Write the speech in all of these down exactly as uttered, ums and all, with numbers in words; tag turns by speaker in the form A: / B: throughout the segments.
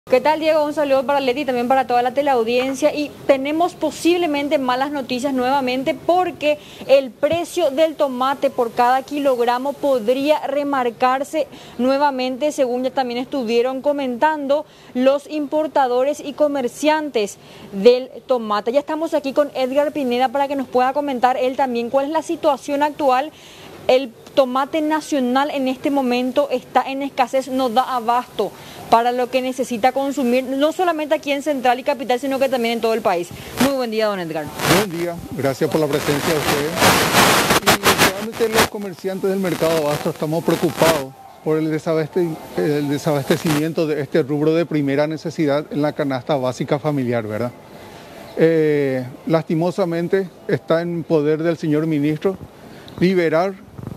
A: ¿Qué tal, Diego? Un saludo para Leti y también para toda la teleaudiencia. Y tenemos posiblemente malas noticias nuevamente porque el precio del tomate por cada kilogramo podría remarcarse nuevamente, según ya también estuvieron comentando los importadores y comerciantes del tomate. Ya estamos aquí con Edgar Pineda para que nos pueda comentar él también cuál es la situación actual. El tomate nacional en este momento está en escasez, no da abasto para lo que necesita consumir, no solamente aquí en Central y Capital, sino que también en todo el país. Muy buen día, don Edgar.
B: Buen día, gracias por la presencia de ustedes. Y realmente los comerciantes del mercado abasto estamos preocupados por el, desabeste, el desabastecimiento de este rubro de primera necesidad en la canasta básica familiar, ¿verdad? Eh, lastimosamente está en poder del señor ministro liberar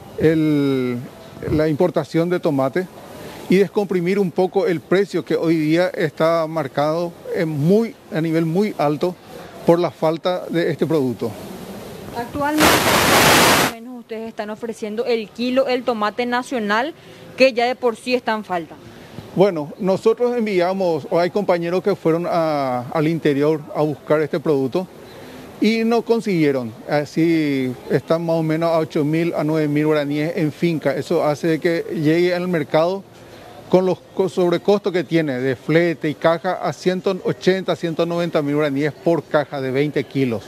B: el, la importación de tomate y descomprimir un poco el precio que hoy día está marcado en muy, a nivel muy alto por la falta de este producto.
A: Actualmente, más o menos ustedes están ofreciendo el kilo, el tomate nacional, que ya de por sí está en falta.
B: Bueno, nosotros enviamos, o hay compañeros que fueron a, al interior a buscar este producto y no consiguieron. Así están más o menos a ocho mil a nueve mil guaraníes en finca. Eso hace que llegue al mercado con los sobrecostos que tiene de flete y caja a ciento ochenta, ciento noventa mil guaraníes por caja de veinte kilos.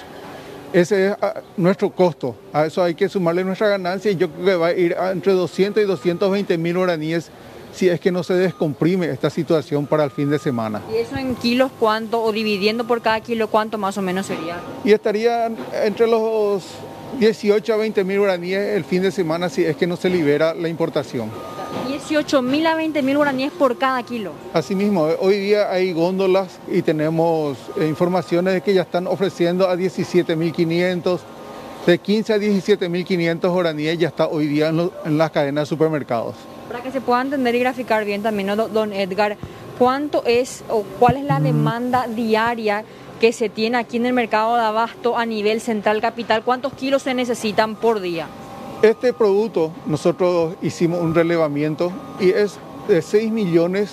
B: Ese es nuestro costo. A eso hay que sumarle nuestra ganancia y yo creo que va a ir a entre doscientos y doscientos veinte mil guaraníes si es que no se descomprime esta situación para el fin de semana.
A: ¿Y eso en kilos cuánto, o dividiendo por cada kilo, cuánto más o menos sería?
B: Y estaría entre los dieciocho a veinte mil guaraníes el fin de semana si es que no se libera la importación.
A: dieciocho mil a veinte mil guaraníes por cada kilo.
B: Asimismo, hoy día hay góndolas y tenemos eh, informaciones de que ya están ofreciendo a diecisiete mil quinientos, de quince a diecisiete mil quinientos guaraníes ya está hoy día en, lo, en las cadenas de supermercados.
A: Para que se pueda entender y graficar bien también, ¿no, don Edgar? ¿Cuánto es o cuál es la demanda diaria que se tiene aquí en el mercado de abasto a nivel Central Capital? ¿Cuántos kilos se necesitan por día?
B: Este producto nosotros hicimos un relevamiento y es de seis millones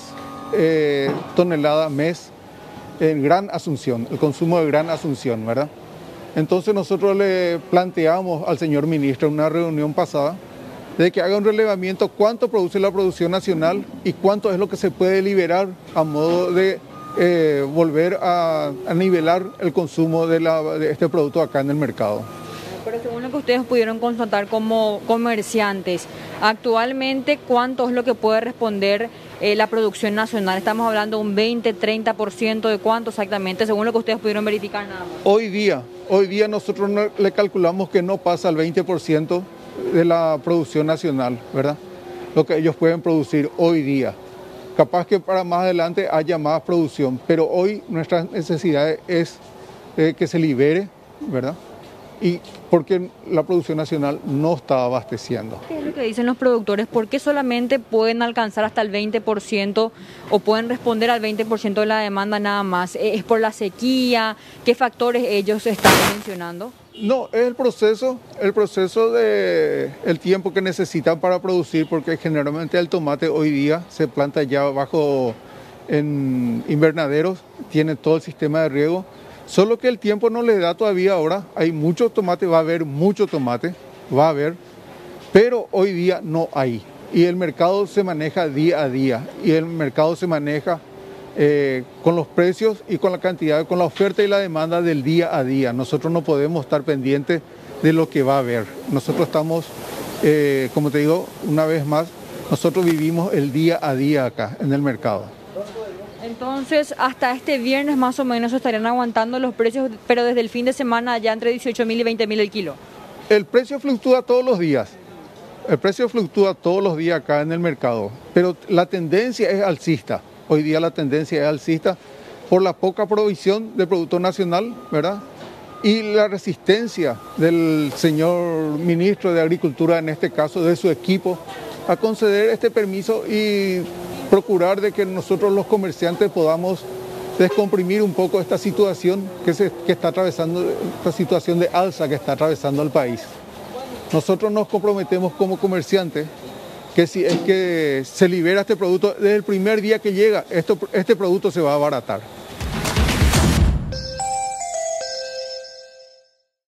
B: eh, toneladas mes en Gran Asunción, el consumo de Gran Asunción, ¿verdad? Entonces nosotros le planteamos al señor ministro en una reunión pasada de que haga un relevamiento cuánto produce la producción nacional y cuánto es lo que se puede liberar a modo de eh, volver a, a nivelar el consumo de, la, de este producto acá en el mercado.
A: Pero según lo que ustedes pudieron constatar como comerciantes, actualmente, ¿cuánto es lo que puede responder eh, la producción nacional? Estamos hablando de un veinte, treinta por ciento de cuánto exactamente, según lo que ustedes pudieron verificar nada más.
B: Hoy día, hoy día nosotros no, le calculamos que no pasa el veinte por ciento de la producción nacional, ¿verdad? Lo que ellos pueden producir hoy día. Capaz que para más adelante haya más producción, pero hoy nuestra necesidad es eh, que se libere, ¿verdad? Y porque la producción nacional no está abasteciendo.
A: ¿Qué es lo que dicen los productores? ¿Por qué solamente pueden alcanzar hasta el veinte por ciento o pueden responder al veinte por ciento de la demanda nada más? ¿Es por la sequía? ¿Qué factores ellos están mencionando?
B: No, es el proceso, el proceso de el tiempo que necesitan para producir, porque generalmente el tomate hoy día se planta ya bajo en invernaderos, tiene todo el sistema de riego. Solo que el tiempo no le da todavía ahora, hay mucho tomate, va a haber mucho tomate, va a haber, pero hoy día no hay. Y el mercado se maneja día a día, y el mercado se maneja eh, con los precios y con la cantidad, con la oferta y la demanda del día a día. Nosotros no podemos estar pendientes de lo que va a haber. Nosotros estamos, eh, como te digo, una vez más, nosotros vivimos el día a día acá en el mercado.
A: Entonces, hasta este viernes más o menos estarían aguantando los precios, pero desde el fin de semana ya entre dieciocho mil y veinte mil el kilo.
B: El precio fluctúa todos los días. El precio fluctúa todos los días acá en el mercado, pero la tendencia es alcista. Hoy día la tendencia es alcista por la poca provisión de producto nacional, ¿verdad? Y la resistencia del señor ministro de Agricultura, en este caso de su equipo, a conceder este permiso y procurar de que nosotros los comerciantes podamos descomprimir un poco esta situación que, se, que está atravesando, esta situación de alza que está atravesando el país. Nosotros nos comprometemos como comerciantes que si es que se libera este producto, desde el primer día que llega, esto, este producto se va a abaratar.